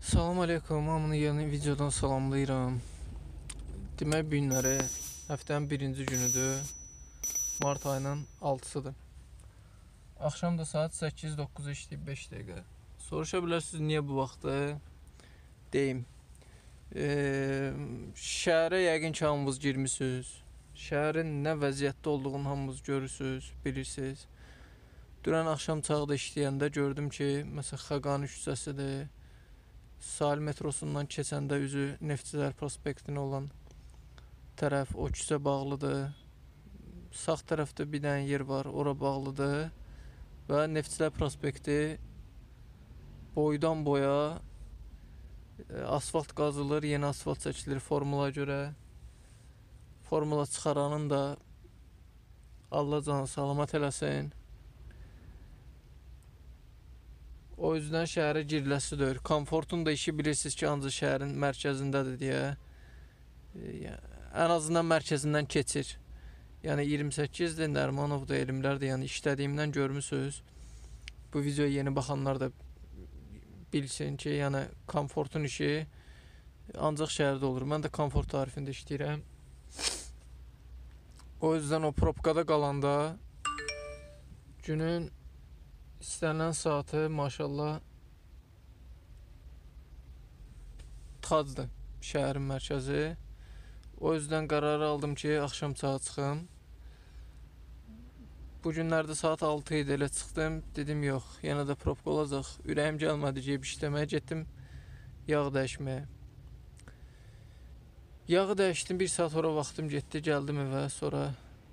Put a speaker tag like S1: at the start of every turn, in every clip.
S1: Salam aleykum, hamını yeni videodan salamlayıram. Demək bu günləri həftənin birinci günüdür. Mart ayının 6-sıdır. Axşam da saat 8-9 işləyib 5 dəqiqə. Soruşa bilərsiniz niyə bu vaxtı? Deyim. Şəhərə yəqin ki hamınız girmişsiniz. Şəhərin nə vəziyyətdə olduğunu hamınız görürsünüz, bilirsiniz. Dünən axşam çağda işləyəndə gördüm ki, məsələn Xəqani küçəsidir. Sahil metrosundan keçəndə üzü Neftçilər prospektinə olan tərəf o küçə bağlıdır. Sağ tərəfdə bir dənə yer var, ora bağlıdır. Və Neftçilər prospekti boydan boya asfalt qazılır, yeni asfalt çəkilir formula görə. Formula çıxaranın da Allah canı salamat eləsin. O yüzden şəhərə giriləsidir. Komfortun da işi bilirsiniz ki, ancaq şəhərin mərkəzindədir deyə. Ən azından mərkəzindən keçir. Yəni 28-dir, Nərimanov da Elmlərdir. Yəni işlədiyimdən görmüsünüz. Bu videoya yeni baxanlar da bilsin ki, yəni komfortun işi ancaq şəhərdə olur. Mən də komfort tarifində işləyirəm. O yüzden o probkada qalanda günün İstənilən saatı maşallah tıxacdır şəhərin mərkəzi. O yüzden qərar aldım ki, axşam çağı çıxım. Bu günlərdə saat 6 idi, elə çıxdım. Dedim yox, yenə də probka olacaq. Ürəyim gəlmədi ki, işləməyə getdim. Yağ dəyişməyə. Yağı dəyişdim, 1 saat sonra vaxtım getdi, gəldim evə. Sonra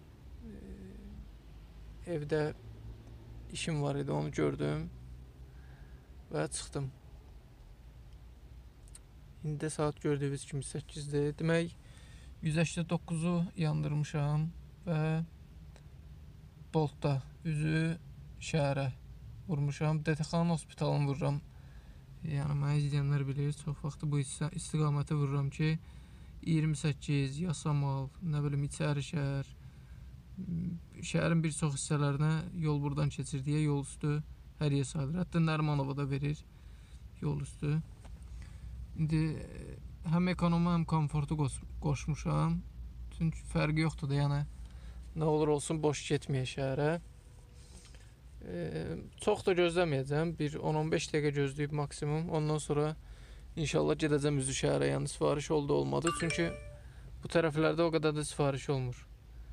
S1: evdə işim var idi, onu gördüm və çıxdım. İndi saat gördüyünüz kimi 8-dir. Demək 189-u yandırmışam və Boltda üzü şəhərə vurmuşam. DTX-nın hospitalını vururam. Yəni mənə izləyənlər bilir, çox vaxtı bu istiqaməti vururam ki 28, Yasamal, nə bilim İçəri şəhər. Şəhərin bir çox hissələrinə yol buradan keçir deyə yol üstü hər yer sayılır. Hətta Nərimanova da verir yol üstü. İndi həm ekonomi, həm komfortu qoşmuşam. Çünki fərqi yoxdur da, yəni nə olur olsun boş getməyə şəhərə. Çox da gözləməyəcəm. Bir 10-15 dəqiqə gözləyib maksimum. Ondan sonra inşallah gedəcəm üzü şəhərə. Yəni sifariş oldu olmadı. Çünki bu tərəflərdə o qədər də sifariş olmur.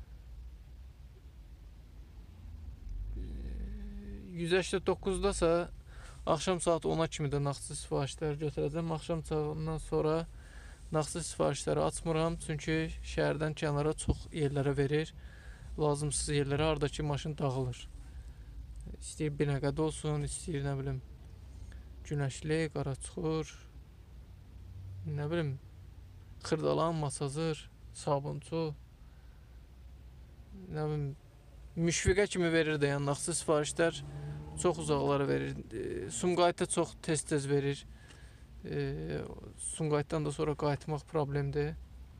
S1: 189-dasa axşam saat 10-a kimi də nağdsız sifarişləri götürəcəm. Axşam çağından sonra nağdsız sifarişləri açmıram. Çünki şəhərdən kənara çox yerlərə verir. Lazımsız yerlərə, haradakı maşın dağılır. İstəyir Binəqədə olsun, istəyir nə bilim Günəşli, Qaraçuxur, nə bilim Xırdalan, Masazır, Sabunçu, nə bilim Müşfiqə kimi verir də, yəni nağdsız sifarişlər çox uzaqlara verir. Sumqayıtda çox tez-tez verir. Sumqayıtdan da sonra qayıtmaq problemdir.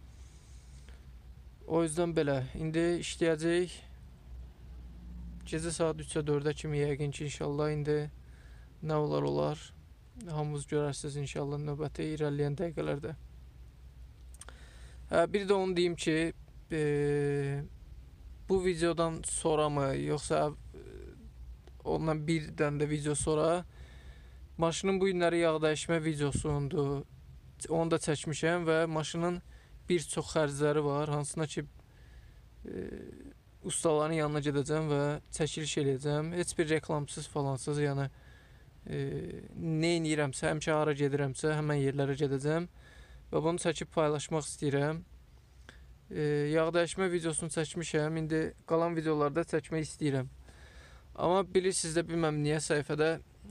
S1: O yüzden belə. İndi işləyəcək. Gecə saat 3-ə 4-ə kimi yəqin ki, inşallah indi nə olar. Hamınız görərsiniz inşallah növbəti irəliləyən dəqiqələrdə. Bir də onu deyim ki, bu videodan sonra mı, yoxsa ondan bir dənə də video sonra maşının bu günləri yağ dəyişmə videosudur. Onu da çəkmişəm və maşının bir çox xərcləri var, hansına ki ustaların yanına gedəcəm və çəkiliş eləyəcəm. Heç bir reklamsız falansız, yəni nə edirəmsə, həmişə hara gedirəmsə həmən yerlərə gedəcəm və bunu çəkib paylaşmaq istəyirəm. Yağ dəyişmə videosunu çəkmişəm, indi qalan videolarda çəkmək istəyirəm. Amma bilirsiniz də, bilməm niyə səhifədə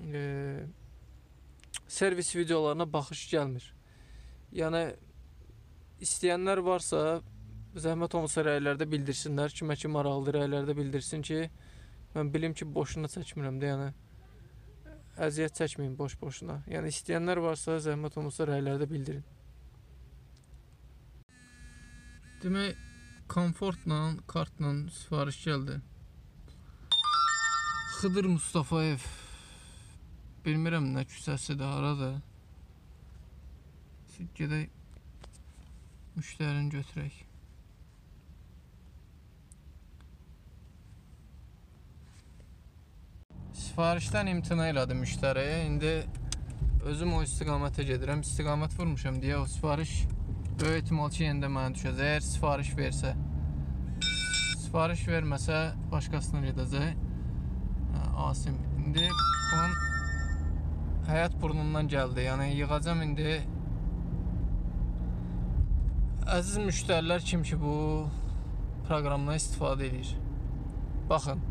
S1: servis videolarına baxış gəlmir. Yəni istəyənlər varsa zəhmət olmasa rəylərdə bildirsinlər, kimə ki maraqlıdır rəylərdə bildirsin ki, mən bilim ki boşuna çəkmirəm də, yəni əziyyət çəkməyin boş-boşuna. Yəni istəyənlər varsa zəhmət olmasa rəylərdə bildirin. Demək, komfortla, kartla sifariş gəldi. Xıdır Mustafayev. Bilmirəm nə küçəsidir, haradır. Gedək müştərini götürək. Sifarişdən imtina elədi müştəri. İndi özüm o istiqamətə gedirəm. İstiqamət vurmuşam deyə o sifariş böyük ehtimal ki, yenidə mənə düşəcək. Əgər sifariş versə. Sifariş verməsə başqasına gedəcək. Asim. İndi bunun həyat burnundan gəldi. Yəni yığacam indi. Əziz müştərilər, kim ki bu proqramdan istifadə edir. Baxın.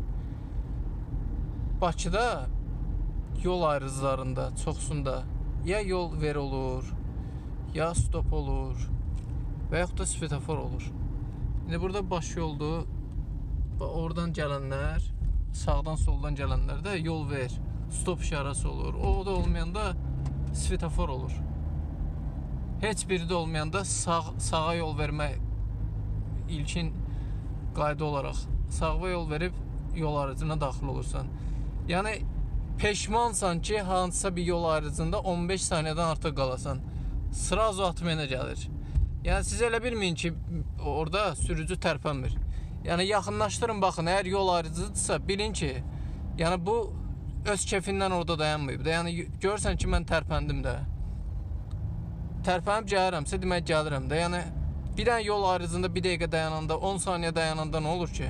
S1: Bakıda yol ayrıclarında çoxsunda ya yol ver olur, ya stop olur və yaxud da svetofor olur. İndi burada baş yoldur. Oradan gələnlər, sağdan soldan gələnlər də yol ver, stop işarəsi olur. O da olmayanda svetofor olur. Heç biri də olmayanda sağa yol vermək ilkin qayda olaraq sağa yol verib yol ayrıcına daxil olursan. Yəni peşmansan ki, hansısa bir yol ayrıcında 15 saniyədən artıq qalasan. Sırazu atmaya gəlir. Yəni siz elə bilməyin ki, orada sürücü tərpənmir. Yəni yaxınlaşdırın, baxın, əgər yol ayrıcıdırsa bilin ki, yəni bu öz kefindən orada dayanmayıb da. Yəni görürsən ki, mən tərpəndim də. Tərpənib gəlirəmsə demək gəlirəm də. Yəni bir dənə yol ayrıcında 1 dəqiqə dayananda, 10 saniyə dayananda nə olur ki?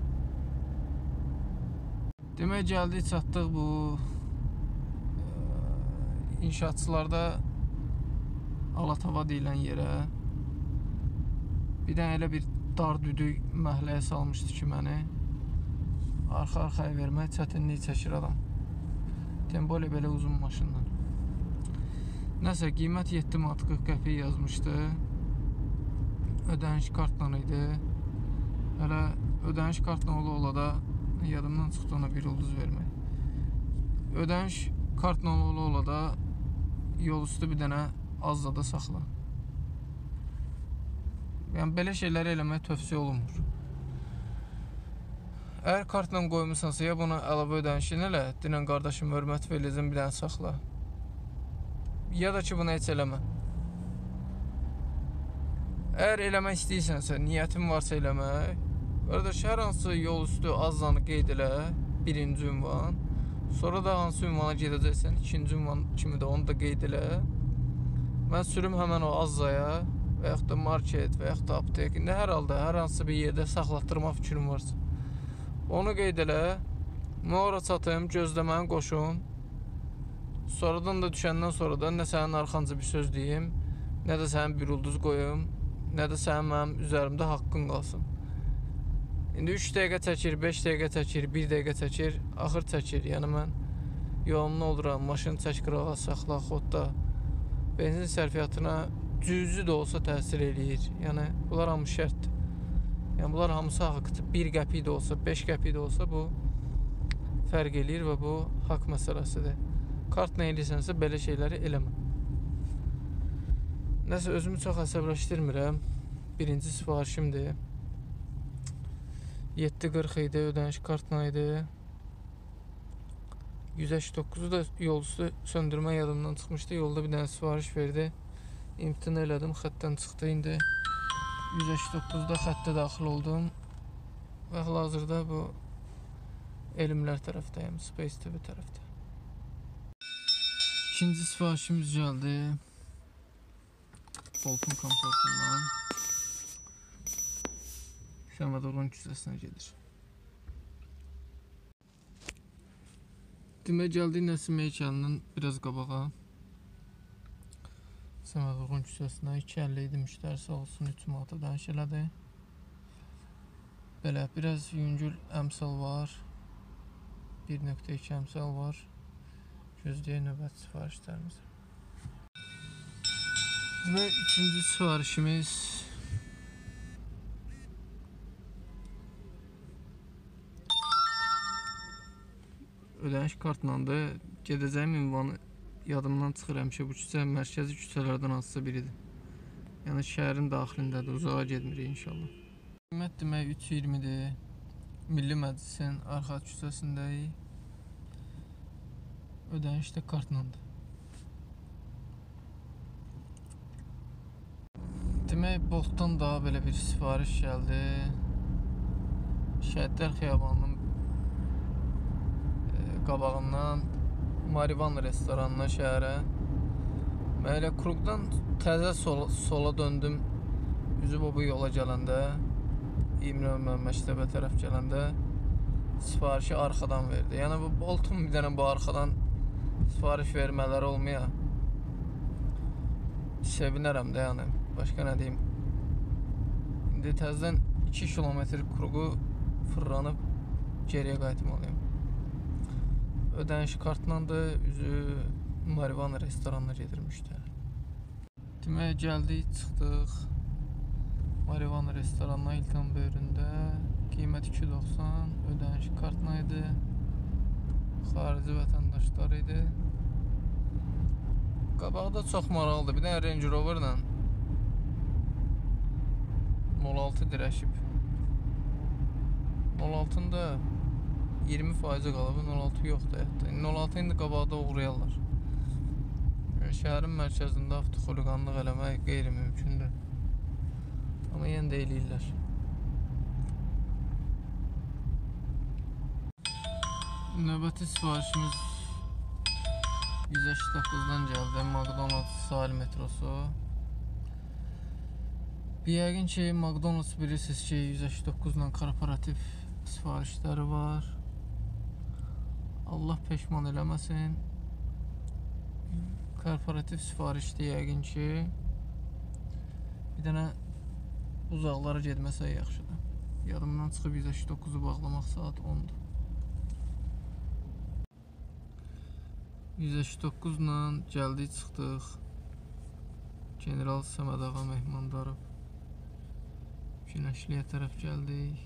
S1: Demək gəldik, çatdıq bu inşaatçılarda Alatava deyilən yerə. Bir dənə elə bir dar düdük məhləyə salmışdı ki məni. Arxa-arxaya vermək çətinlik çəkir adam. Tempolə belə uzun maşınla. Nəsə, qiymət 7 manat 40 qəpik yazmışdı. Ödəniş kartla idi. Hələ ödəniş kartla ola da yadımdan çıxdı ona bir ulduz vermək. Ödəniş kartla ola da yol üstü bir dənə az da saxla. Yəni belə şeyləri eləmək tövsiyə olunmur. Əgər kartla qoymusansa ya bunu əlavə ödənişini elə, dinən qardaşım hörmət veriləcəm bir dənə saxla. Ya da ki bunu heç eləmə. Əgər eləmək istəyirsənsə, niyyətin varsa eləmək, qardaş, hər hansı yol üstü azanı qeyd elə, birinci ünvan. Sonra da hansı ünvana gedəcəksən, ikinci ünvan kimi də onu da qeyd elə. Mən sürüm həmən o azaya və yaxud da market və yaxud da aptek. İndi hər halda, hər hansı bir yerdə saxlatdırma fikrim varsa. Onu qeyd elə. Mən ora çatım, gözləməni qoşun. Sonradan da düşəndən sonra da nə sənin arxanca bir söz deyim, nə də sənin bir ulduz qoyum, nə də sənin mənim üzərimdə haqqın qalsın. İndi 3 dəqiqə çəkir, 5 dəqiqə çəkir, 1 dəqiqə çəkir, axır çəkir. Yəni mən yolumda oluram, maşını çək qırağa, saxla, xodda. Benzin sərfiyyatına cüzi də olsa təsir eləyir. Yəni bunlar hamı şərtdir. Yəni bunlar hamısı haqqdır. 1 qəpik də olsa, 5 qəpik də olsa bu fərq eləyir və bu haqq məsələsidir. Kartla eləyirsənsə belə şeyləri eləmə. Nəsə, özümü çox əsəbləşdirmirəm. Birinci sifarişimdir. 7.40 idi, ödəniş kartla idi. 189'u da yol üstü söndürmə yadımdan çıxmışdı. Yolda bir dənə sifariş verdi. İmtina elədim, xəttdən çıxdı. İndi 189'da xəttə daxil oldum. Və hal-hazırda bu elmlər tərəfdəyim, Space TV tərəfdə. İkinci sifarişimiz gəldi. Bolton komfortundan. Səmadorun küçəsinə gedir. Demək gəldik Nəsim heykalının biraz qabağa. Səmadorun küçəsinə 2.50 idi, müştəri sağ olsun 3 manata dənş elədi. Belə biraz yüngül əmsal var. 1.2 əmsal var. Gözləyək növbət sifarişlərimizi. Demək, üçüncü sifarişimiz ödəniş kartlandır. Gedəcəyim ünvanı yadımdan çıxır həmişə. Bu küçə mərkəzi küçələrdən hansısa biridir. Yəni şəhərin daxilindədir. Uzağa getmirik inşallah. Qiymət demək 3.20-dir. Milli Məclisin arxa küçəsindəyik. Ödəniş də kartlandır. Demək, Boltdan daha belə bir sifariş gəldi. Şəhidlər Xiyabanının qabağından Marivan restoranına şəhərə. Mən elə Krugdan təzə sola döndüm. Üzüb bu yola gələndə, İmrəmən məktəbə tərəf gələndə sifarişi arxadan verdi. Yəni bu Boltun bir dənə bu arxadan sifariş vermələri olmaya sevinərəm də, yəni. Başqa nə deyim? İndi təzədən 2 kilometr Krugu fırlanıb geriyə qayıtmalıyım. Ödəniş kartlandır, üzü Marivan restoranına gedirmişlər. Demək, gəldik, çıxdıq Marivan restoranına İlkan böyründə. Qiymət 2.90, ödəniş kartla idi. Xarici vətəndaşlar idi. Qabaqda çox maraqlıdır. Bir dənə Range Rover'la 06 dirəşib. 06'ın da 20% qalıb, 06 yoxdur hətta. 06 indi qabaqda uğrayarlar. Şəhərin mərkəzində avtoxuliqanlıq eləmək qeyri-mümkündür. Amma yenə də eləyirlər. Növbəti sifarişimiz 189'dan gəldi. McDonald's sahil metrosu. Bir yəqin ki, McDonald's bilirsiniz ki, 189'dan korporativ sifarişləri var. Allah peşman eləməsin. Korporativ sifarişdə yəqin ki, bir dənə uzaqlara getməsə yaxşıdır. Yadımdan çıxıb 189'u bağlamaq saat 10'dur. 189'la gəldik, çıxdıq. General Səməd ağa Mehmandarov Günəşliyə tərəf gəldik.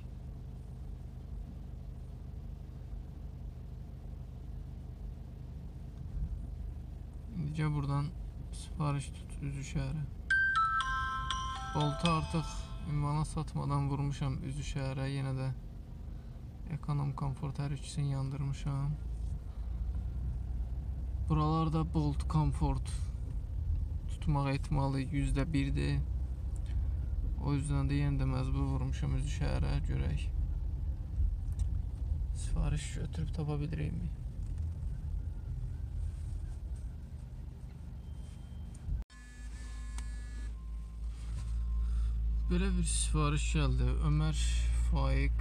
S1: İndicə buradan sifariş tut, üzü şəhərə. Boltu artıq ünvana satmadan vurmuşam üzü şəhərə. Yenə də ekonom komfort hər ikisini yandırmışam. Buralarda Bolt komfort tutmaq ehtimalı %1'dir. O yüzden de yenə də məcbur vurmuşam üzü şəhərə, görək. Sifariş götürüb tapa bilirikmi? Belə bir sifariş gəldi. Ömər Faiq.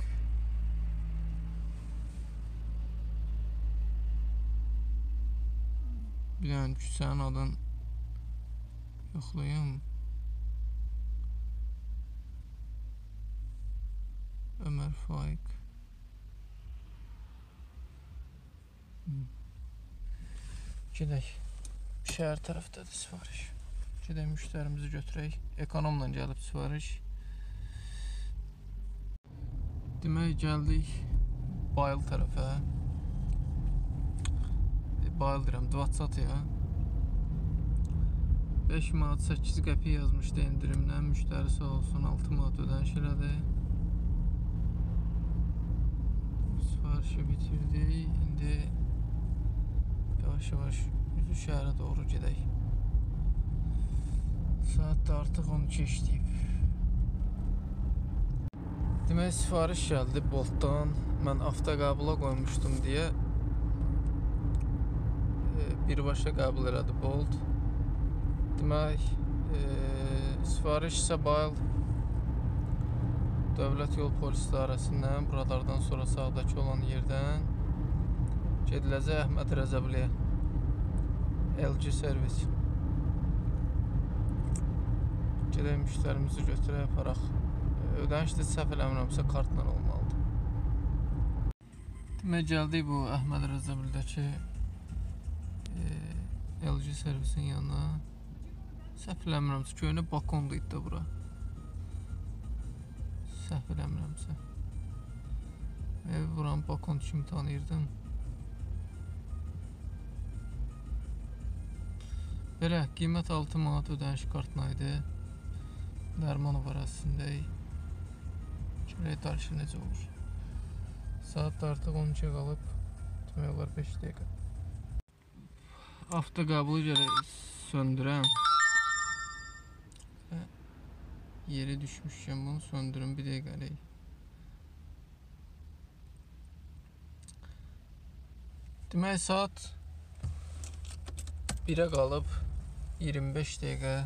S1: Bir dənə küçənin adını yoxlayım. Ömer Faik. Gedək. Şəhər tərəfdədir sifariş. Gedək müştərimizi götürək. Ekonomla gəlib sifariş. Demək, gəldik Bayıl tərəfə. Bayıl deyirəm, 20-ya. 5 manat 8 qəpik yazmışdı endirimdən. Müştəri sağ olsun 6 manat ödəniş elədi. Sifarişi bitirdik. İndi yavaş-yavaş üzü şəhərə doğru gedək. Saat da artıq 12 işləyib. Demək, sifariş gəldi Boltdan. Mən avtoqabula qoymuşdum deyə birbaşa qəbul elədi Bolt. Demək, sifariş isə Bayıl Dövlət Yol Polis İdarəsindən, buralardan sonra sağdakı olan yerdən gediləcək Əhməd Rəzəbliyə LG servis. Gedək müştərimizi götürək, aparaq. Ödəniş də səhv eləmirəmsə kartla olmalıdır. Demək, gəldik bu Əhməd Rəzəblidəki LG servisin yanına. Səhv eləmirəmsə, köynə Bakon'da idi də bura. Səhv eləmirəmsə. Buranın Bakon kimi tanıyırdım. Belə, qiymət 6 manat ödəniş kartına idi. Dərmanov arasındayıq. Görək darışı necə olur. Saat da artıq 12 qalıb. Demək olar 5 dəqiqə. Avtoqabulu görə söndürəm. Yeri düşmüşken bunu söndürün bir dəqiqəlik. Demək saat 1'ə qalıb 25 dəqiqə.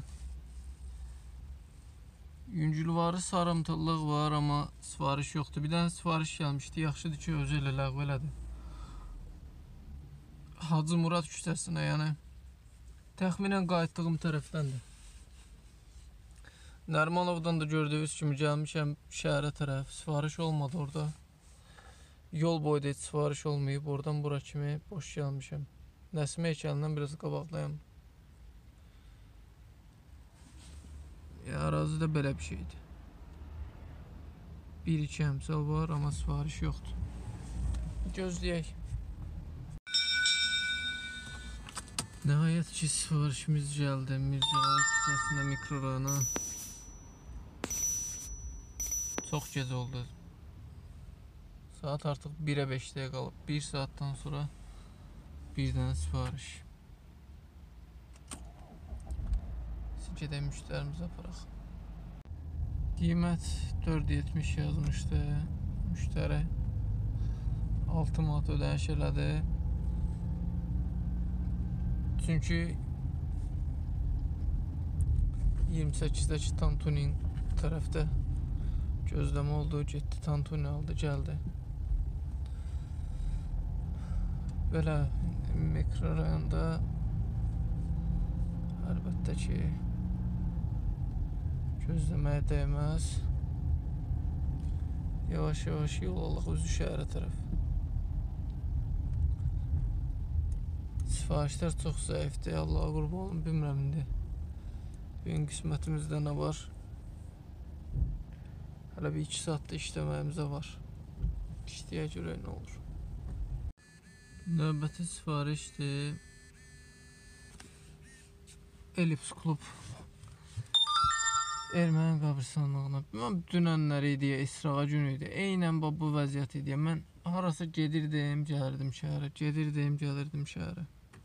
S1: Yüngülvarı sarımtıllıq var, amma sifariş yoxdur. Bir dənə sifariş gəlmişdi. Yaxşıdır ki, özü ilə ləğv elədi. Hacı Murad küçəsinə, yəni təxminən qayıtdığım tərəfdəndir. Nərmanovdan da gördüyünüz kimi gəlmişəm şəhərə tərəf. Sifariş olmadı orada. Yol boyda heç sifariş olmayıb. Oradan bura kimi boş gəlmişəm. Nəsimə heykəlindən biraz qabaqlayım. Ərazidə belə bir şeydir. 1-2 əmsal var, amma sifariş yoxdur. Gözləyək. Nəhayət ki, sifarişimiz gəldi. Mirzəli küçəsində mikrorayona. Çox gec oldu. Saat artıq 1'ə 5 dəqiqə qalıb. 1 saatdan sonra bir dənə sifariş. Gedək müştərimizə aparaq. Qiymət 4.70 yazmışdı. Müştəri 6 manat ödəniş elədi. Çünki 28'dəki Tantunin tərəfdə gözləmə oldu. Getdi Tantuni aldı, gəldi. Belə mikrorayonda əlbəttə ki gözləməyə dəyməz. Yavaş-yavaş yol alaq özü şəhərə tərəf. Sifarişlər çox zəifdir. Allaha qurban olum, bilmirəm indi. Bugün qismətimizdə nə var? Hələ bir 2 saatda işləməyimizə var. İşləyə görə nə olur? Növbəti sifarişdir. Elips klub. Erməni qəbirstanlığına. Mən dünənləri idi, İsrağa günü idi. Eynən bu vəziyyət idi. Mən harasa gedirdim, gəlirdim şəhərə. Gedirdim, gəlirdim şəhərə.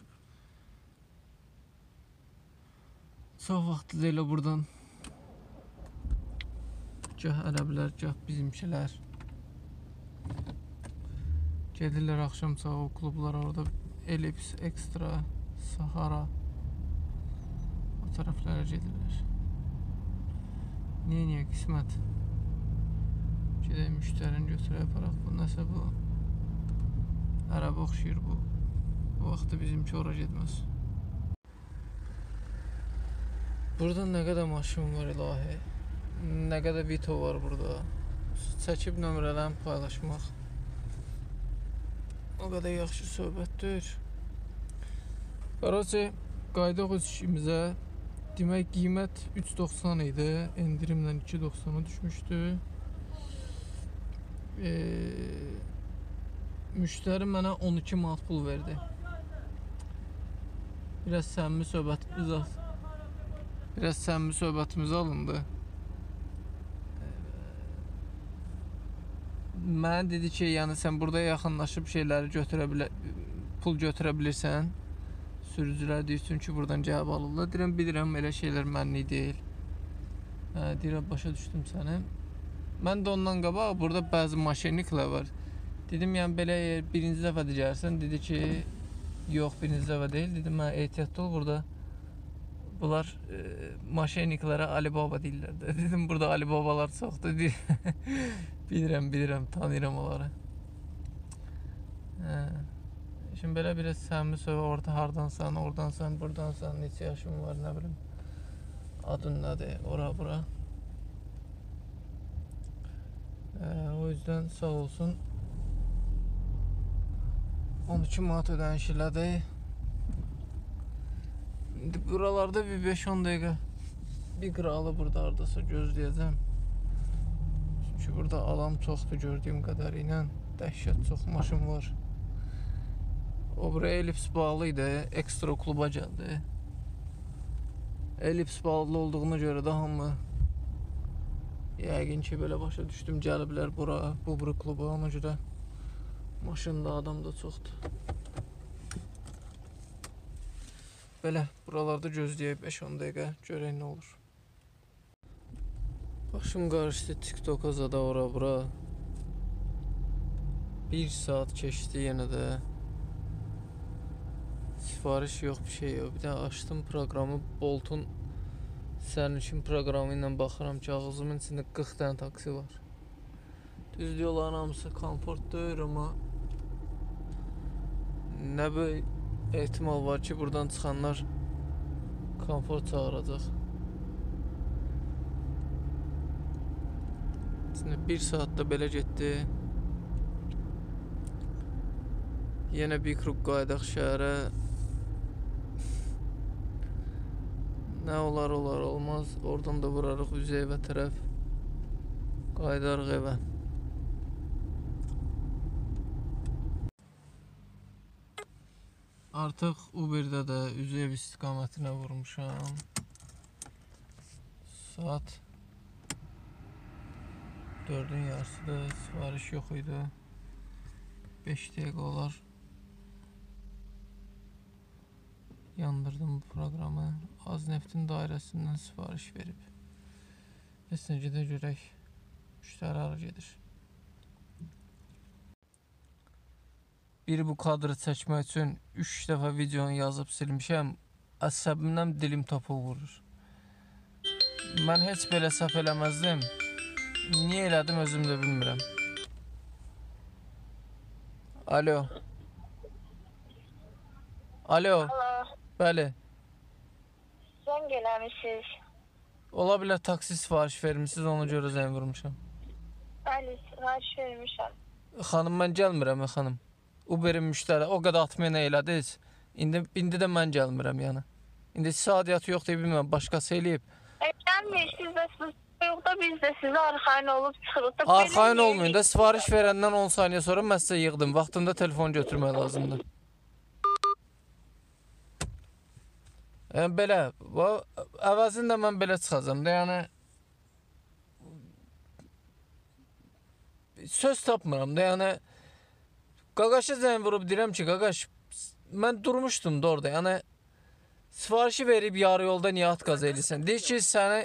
S1: Çox vaxtı da elə buradan gah ərəblər, gah bizimkilər gedirlər axşam sağı o klublara, orada Elips, Ekstra, Sahara o tərəflərə gedirlər. Niyə qismət? Gedək müştərini götürək aparaq. Bu nəsə bu? Ərəb oxşayır bu. Bu vaxtda bizimki ora getməz. Burada nə qədər maşın var ilahi. Nə qədər Vito var burada. Çəkib nömrələrini paylaşmaq o qədər yaxşı söhbətdir. Qaracı, qaydaq öz işimizə. Demək qiymət 3.90 idi. Endirimlə 2.90'a düşmüşdü. Müştəri mənə 12 manat pul verdi. Biraz səmimi söhbətimiz alındı. Mənə dedi ki, yəni sən burada yaxınlaşıb şeyləri pul götürə bilirsən. Sürücülər deyir, çünki buradan cavab alırlar. Deyirəm, bilirəm, elə şeylər mənlik deyil. Deyirəm, başa düşdüm səni. Mən də ondan qabaq burada bəzi maşinliklər var. Dedim, yəni belə birinci dəfə digərsən. Dedi ki, yox, birinci dəfə deyil. Dedim, mən ehtiyatlı ol burada. Bunlar maşinliklərə Alibaba deyirlər də. Dedim, burada Alibabalar çoxdur. Bilirəm, tanıyıram onları. Şimdi belə biraz səmimi söhbət, orada hardansan, oradansan, buradansan, neçə yaşın var, nə bilim, adın nədir, ora, bura. O yüzden sağ olsun. 12 manat ödəniş elədi. İndi buralarda bir 5-10 dəqiqə bir qıralı burada hardasa gözləyəcəm. Çünki burada alan çoxdur gördüyüm qədərilə. Dəhşət çox maşın var. O buraya Elips bağlıydı. Ekstra kluba gəldi. Elips bağlı olduğuna görə də hamı yəqin ki, belə başa düşdüm, gəliblər bura, bu kluba, ona görə maşında adam da çoxdur. Belə buralarda gözləyək 5-10 dəqiqə, görək nə olur. Başım karıştı TikTok'a zada ora bura. 1 saat keçdi yenə də. Sifariş yox, bir şey yox. Bir də açdım proqramı, Bolt'un sərnişin proqramı ilə baxıram ki, ağzımın içində 40 dənə taksi var. Düz yolların hamısı komfort deyil, amma nə bir ehtimal var ki, buradan çıxanlar komfort çağıracaq. Şimdi 1 saatdə belə getdi. Yenə bir kruq qaydaq şəhərə. Nə olar olmaz. Oradan da vurarıq Üzeyvə tərəf. Qaydarıq evə. Artıq Uber'də də Üzeyv istiqamətinə vurmuşam. Saat 4'ün yarısıdır. Sifariş yox idi. 5 dəqiqə olar. Yandırdım bu proqramı. Azneftin dairəsindən sifariş verib. Heç necə də görək. Müştəri arı gedir. Bir bu kadrı çəkmək üçün 3 dəfə videonu yazıb silmişəm. Əsəbimdən dilim topuq vurur. Mən heç belə səhv eləməzdim. Niyə elədim özüm də bilmirəm. Alo. Alo. Bəli.
S2: Zəng eləmişsiniz.
S1: Ola bilər taksi sifariş vermişsiniz, ona görə zəng vurmuşam.
S2: Bəli, sifariş vermişəm.
S1: Xanım, mən gəlmirəm xanım. Uber'in müştəri o qədər atmaya elədiniz. İndi də mən gəlmirəm yəni. İndi saadiyyatı yox deyə bilmirəm, başqası eləyib.
S2: Gəlmirsiniz də siz yoxda biz də sizə arxayın olub çıxırıq.
S1: Arxayın olmayın da, sifariş verəndən 10 saniyə sonra mən sizə yığdım. Vaxtında telefon götürmək lazımdır. Yəni belə, əvəzində mən belə çıxacam da, yəni söz tapmıram da, yəni qaqaşa zəng vurub deyirəm ki, qaqaş, mən durmuşdum da orada, yəni sifarişi verib yarı yolda niyə atqaz eləyirsən? Deyir ki, səni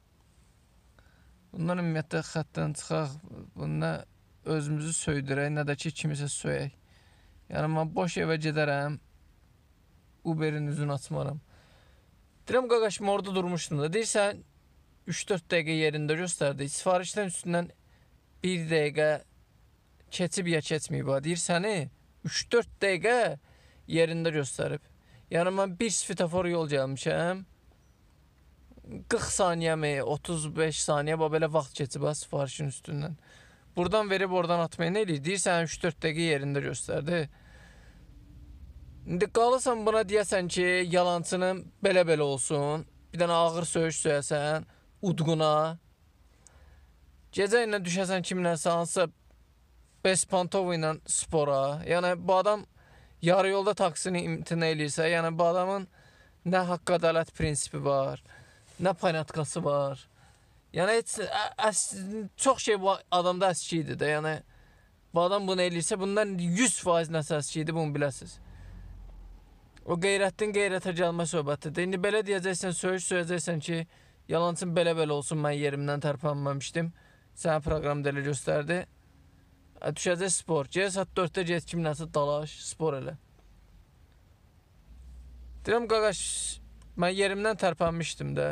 S1: bundan ümumiyyətlə xətdən çıxaq, bununla özümüzü söydürək, nə də ki, kimisə söyək. Yəni mən boş evə gedərəm, Uber'in üzünü açmaram. Deyirəm, qaqaşım, orada durmuşdum da. Deyirsən, 3-4 dəqiqə yerində göstərdi. Sifarişdən üstündən 1 dəqiqə keçib ya keçməyib. Deyir, səni 3-4 dəqiqə yerində göstərib. Yəni, mən bir svetofor yol gəlmişəm. 40 saniyə mi, 35 saniyə belə vaxt keçib sifarişin üstündən. Buradan verib, oradan atmayı nə eləyir? Deyir, səni 3-4 dəqiqə yerində göstərdi. İndi qalırsan buna deyəsən ki, yalancının belə-belə olsun, bir dənə ağır söyüş söyəsən, udğuna, gecə ilə düşəsən kimlərsə hansısa Bespantov ilə spora, yəni bu adam yarı yolda taksini imtina eləyirsə, yəni bu adamın nə haqq ədalət prinsipi var, nə paynatkası var, yəni heç, çox şey bu adamda əski idi də, yəni bu adam bunu eləyirsə, bundan 100% nəsə əski idi, bunu biləsiniz. O qeyrətdən qeyrətə gəlmə söhbətidir. İndi belə deyəcəksən, söyüş söyləyəcəksən ki, yalancın belə-belə olsun, mən yerimdən tərpənməmişdim. Sənin proqramda elə göstərdi. Düşəcək spor. Gəl saat 4-də get kimləsə dalaş, spor elə. Deyirəm, qaqaş, mən yerimdən tərpənmişdim də.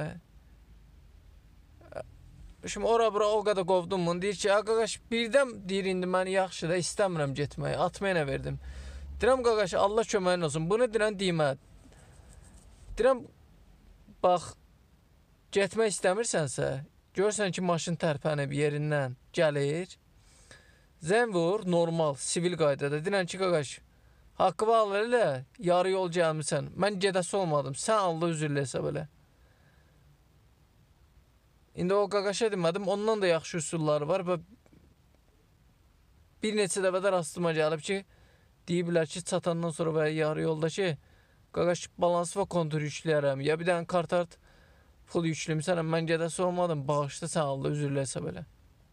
S1: Şimdi ora-bura o qədər qovdum bunu. Deyir ki, qaqaş, birdən deyir, indi mən yaxşı da istəmirəm getməyi. Atmaya nə verdim? Deyirəm, qaqaş, Allah köməyin olsun. Bunu deyirəm, deyimə. Deyirəm, bax, getmək istəmirsənsə, görsən ki, maşın tərpənib yerindən gəlir, zəng vur, normal, sivil qaydada. Deyirəm ki, qaqaş, haqqı var elə, yarı yol gəlmirsən. Mən gedəsi olmadım, sən Allah üzrlə hesab elə. İndi o qaqaşa demədim, ondan da yaxşı üsulları var. Bir neçə dəfədə rastıma gəlib ki, deyiblər ki, çatandan sonra və yarı yolda ki, qaqaş, balans və kontur yükləyərəm, ya bir dənə kartart pul yüklümsənəm, mən gedəsi olmadım, bağışda sən Allah üzrlə hesab elə.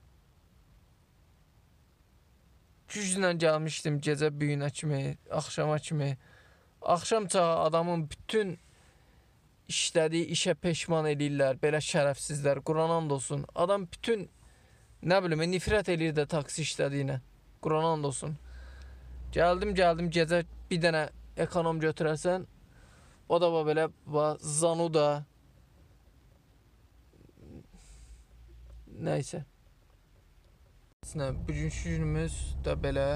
S1: Güclə gəlmişdim gecə büyünə kimi, axşama kimi. Axşam çağı adamın bütün işlədiyi işə peşman eləyirlər, belə şərəfsizlər. Quran and olsun. Adam bütün, nə bilim, nifrət eləyir də taksi işlədiyinə. Quran and olsun. Gəldim gecə bir dənə ekonom götürərsən, o da belə Zanuda, nəysə. Bugünkü günümüz də belə.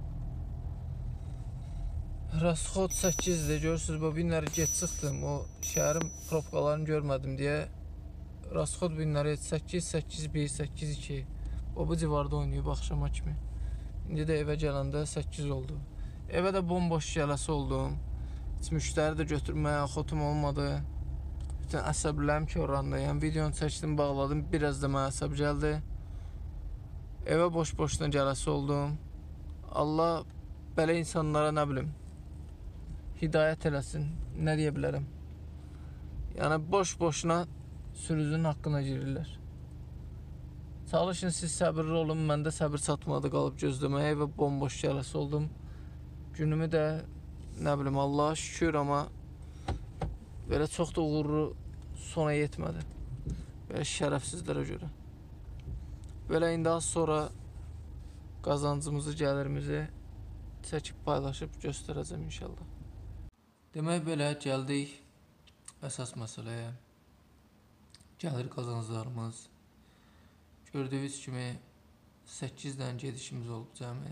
S1: Rasxod 8-dir. Görürsünüz, bu günləri geç çıxdım. O şəhərin propkalarını görmədim deyə. Rasxod günləri 8, 8-1, 8-2. O bu civarda oynayıb axşama kimi. İndi də evə gələndə 8 oldu. Evə də bomboş gələsi oldum. Heç müştəri də götürməyə xotum olmadı. Bütün əsəblərim ki orandayım. Videonu çəkdim, bağladım. Biraz da mənə əsəb gəldi. Evə boş-boşuna gələsi oldum. Allah belə insanlara, nə bilim, hidayət eləsin. Nə deyə bilərəm? Yəni boş-boşuna sürücünün haqqına girirlər. Çalışın, siz səbirli olun. Məndə səbir çatmadı, qalıb gözləməyə və bomboş gələsi oldum. Günümü də, nə bilim, Allaha şükür, amma belə çox da uğurlu sona yetmədi. Belə şərəfsizlərə görə. Belə indi az sonra qazancımızı, gəlirimizi çəkib paylaşıb göstərəcəm inşallah. Demək belə gəldik əsas məsələyə. Gəlir qazanclarımız. Gördüyünüz kimi 8 dənə gedişimiz oldu cəmi.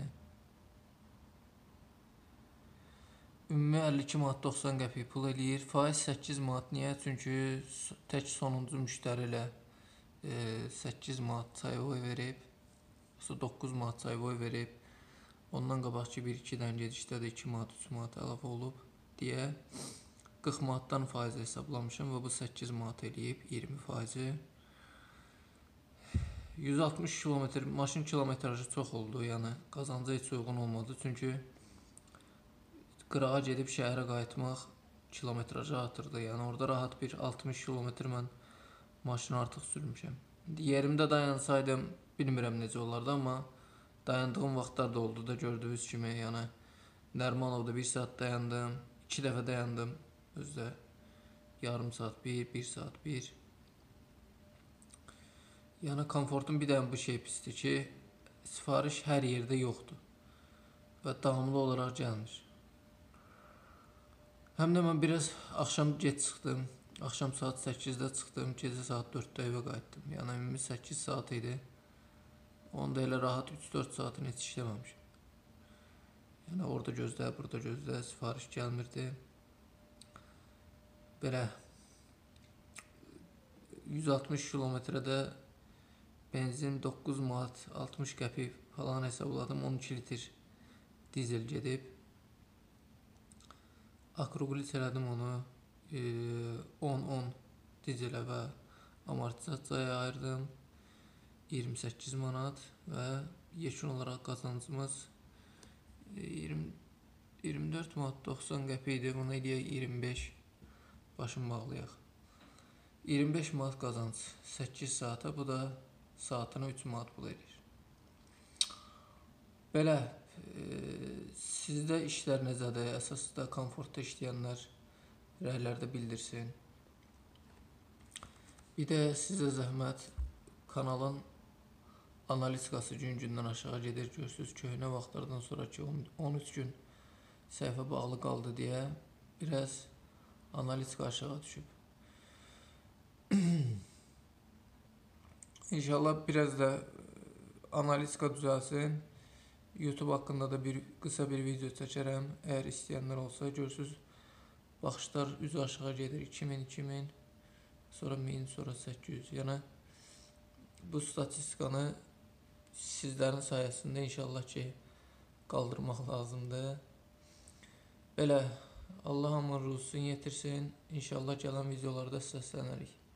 S1: Ümumi 52 manat 90 qəpik pul eləyir. Faiz 8 manat. Niyə? Çünki tək sonuncu müştəri ilə 8 manat çayvoy verib. 9 manat çayvoy verib. Ondan qabaqki 1-2 dənə gedişdə də 2 manat 3 manat əlavə olub deyə 40 manatdan faiz hesablamışım və bu 8 manat eləyib 20 faizi. 160 kilometr maşın kilometrajı çox oldu, yəni qazanca heç uyğun olmadı. Çünki qırağa gedib şəhərə qayıtmaq kilometrajı artırdı. Yəni orada rahat bir 60 kilometr mən maşını artıq sürmüşəm. Yerimdə dayansaydım bilmirəm necə olardı, amma dayandığım vaxtlar da oldu da gördüyünüz kimi. Yəni Nərmanovda 1 saat dayandım, 2 dəfə dayandım özdə. Yarım saat 1 saat 1. Yəni komfortun bir dənə bu şey pisdir ki, sifariş hər yerdə yoxdur və davamlı olaraq gəlmir. Həm də mən biraz axşam gec çıxdım. Axşam saat 8-də çıxdım, gecə saat 4-də evə qayıtdım. Yəni ümumi 8 saat idi. Onda elə rahat 3-4 saatını heç işləməmişim. Yəni orada gözlə, burada gözlə, sifariş gəlmirdi. Belə 160 kilometrədə benzin 9 manat 60 qəpik falan hesabladım. 12 litr dizel gedib. Akruqlit elədim onu. 10-10 dizelə və amortizasiyaya ayırdım. 28 manat və yekun olaraq qazancımız 24 manat 90 qəpik idi. Bunu eləyək 25. Başım bağlayaq. 25 manat qazanc 8 saata, bu da saatına 3 manat pul edir. Belə, sizdə işlər necədir? Əsasda komfortda işləyənlər rəylərdə bildirsin. Bir də sizə zəhmət, kanalın analitikası gün-gündən aşağı gedir. Görürsünüz, köhnə vaxtlardan sonraki 13 gün səhifə bağlı qaldı deyə biraz analitika aşağı düşüb. İnşallah biraz da analitika düzəlsin. YouTube haqqında da qısa bir video çəkərəm. Əgər istəyənlər olsa, görürsünüz, baxışlar üzü aşağı gedir. 2000, sonra 1000, sonra 800. Yəni bu statistikanı sizlərin sayəsində inşallah ki qaldırmaq lazımdır. Belə, Allah hamının ruzusunu yetirsin. İnşallah gələn videolarda səslənərik.